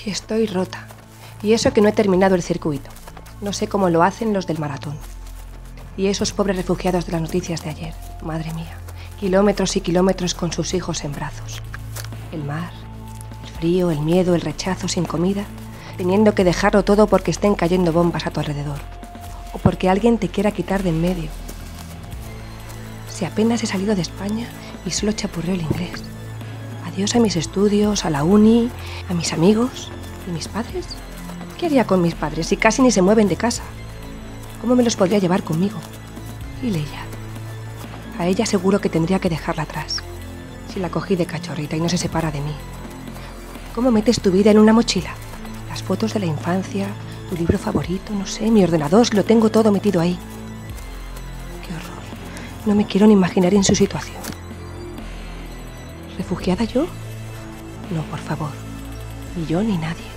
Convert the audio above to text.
Y estoy rota. Y eso que no he terminado el circuito. No sé cómo lo hacen los del maratón. Y esos pobres refugiados de las noticias de ayer. Madre mía. Kilómetros y kilómetros con sus hijos en brazos. El mar, el frío, el miedo, el rechazo sin comida. Teniendo que dejarlo todo porque estén cayendo bombas a tu alrededor. O porque alguien te quiera quitar de en medio. Si apenas he salido de España y solo chapurreo el inglés. Adiós a mis estudios, a la uni, a mis amigos. ¿Y mis padres? ¿Qué haría con mis padres si casi ni se mueven de casa? ¿Cómo me los podría llevar conmigo? Y Leia. A ella seguro que tendría que dejarla atrás. Si la cogí de cachorrita y no se separa de mí. ¿Cómo metes tu vida en una mochila? Las fotos de la infancia, tu libro favorito, no sé, mi ordenador, lo tengo todo metido ahí. Qué horror. No me quiero ni imaginar en su situación. ¿Refugiada yo? No, por favor. Ni yo ni nadie.